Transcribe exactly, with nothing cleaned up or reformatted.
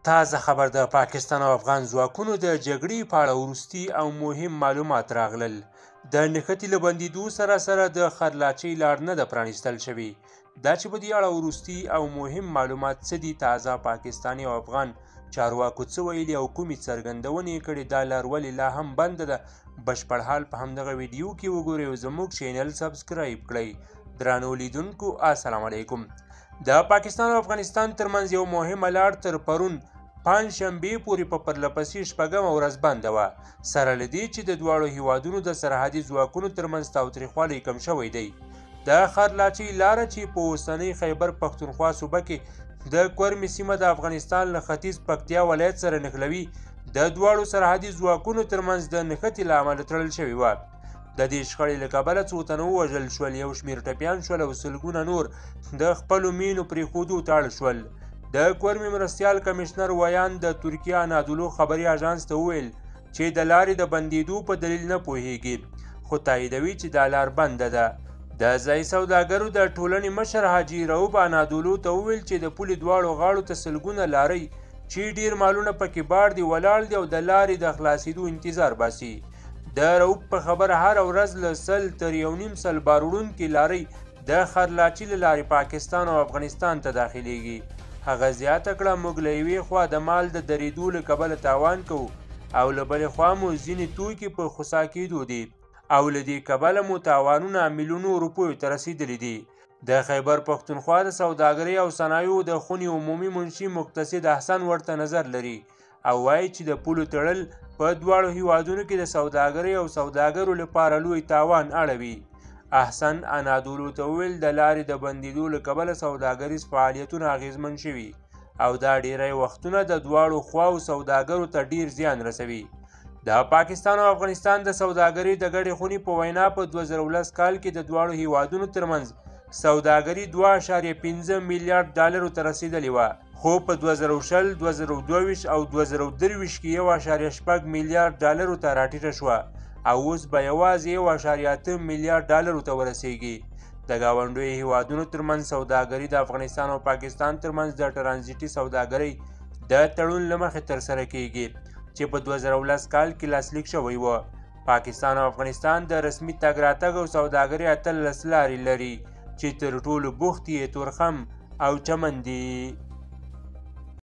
تازه خبر د پاکستان او افغان ځواکونو د جګړې په اړه وروستي او مهم معلومات راغلل. د نښتې له بندېدو سره سره د خرلاچۍ لار نه ده پرانیستل شوې. دا چې په دې اړه وروستي او مهم معلومات څه دي، تازه پاکستاني او افغان چارواکو څه ویلي او کومې څرګندونې کړي، دا لار ولې لا هم بنده ده، بشپړ حال په همدغه ویډیو کې وګورئ او زموږ چینل سبسکرایب کړئ. درانو لیدونکو السلام علیکم. د پاکستان او افغانستان ترمنځ یو مهمه لار تر پرون پنجشنبې پورې په پرلهپسې شپږمه ورځ بنده وه، سره له دې چې د دواړو هیوادونو د سرحدي ځواکونو ترمنځ تاوتریخوالی کم شوی دی. د خرلاچۍ لاره چې په اوسنۍ خیبر پښتونخوا صوبه کې د کورمې سیمه د افغانستان له ختیځ پکتیا ولایت سره نښلوي، د دواړو سرحدي ځواکونو ترمنځ د نښتې له امله تړل شوې وه. د دې شخړې له کبله څو تنه ووژل شول، یو شمېر ټپیان شول او سلګونه نور د خپلو مینو پرېښودو ته اړ شول. د کورمې مرستیال کمشنر ویان د ترکیه انادولو خبري اژانس ته وویل چې د لارې د بندېدو په دلیل نه پوهیږي، خو تاییدوي چې دا لار بنده ده. د ځایي سوداګرو د ټولنې مشر حاجي رؤوف انادولو ته وویل چې د پولې دواړو غاړو ته سلګونه لارۍ چې ډیر مالونه پکې باړ دي ولاړ دي او د لارې د خلاصېدو انتظار باسي. د رؤوف په خبره هره ورځ له سل تر یو نیم سل بار وړونکې لارۍ د خرلاچي له لارې پاکستان او افغانستان ته داخلیږي. هغه زیاته کړه، موږ له یوې خوا د مال د درېدو له کبله تاوان کوو او له بلې خوا مو ځینې توکي په خوسا کېدو دي او له دې کبله مو تاوانونه میلیونو روپیو ته رسېدلي دي. د خیبر پښتونخوا د سوداګرۍ او صنایعو د خونې عمومي منشي مقتصد احسن ورته نظر لري او وایي چې د پولو تړل په دواړو هیوادونو کې د سوداګرۍ او سوداګرو لپاره لوی تاوان اړوي. احسن انادولو ته وویل د لارې د بندېدو له کبله سوداګریز فعالیتونه اغېزمن شوي او دا ډیری وختونه د دواړو خواو سوداګرو ته ډیر زیان رسوي. د پاکستان او افغانستان د سوداګرۍ د ګډې خونې په وینا په دوه زره ولس کال کې د دواړو هیوادونو ترمنځ سوداګري دوه اعشاریه پنځه میلیارډ ډالرو ته رسېدلې وه، خو په دوه زره شل، دوه زره دوه ویشت او دوه زره درې ویشت کې یو اعشاریه شپږ میلیارډ ډالرو ته راټیټه شوه او اوس به یوازې یو اعشاریه اته میلیارډ ډالرو ته ورسیږي. د ګاونډیو هیوادونو ترمنځ سوداګري د افغانستان او پاکستان ترمنځ د ټرانزیټي سوداګرۍ د تړون له مخې ترسره کیږي چې په دوه زره ولس کال کې لاسلیک شوی و. پاکستان او افغانستان د رسمي تګ راتګ او سوداګرۍ اتلس لارې لري چې تر ټولو بوخت یې تورخم او چمن دي.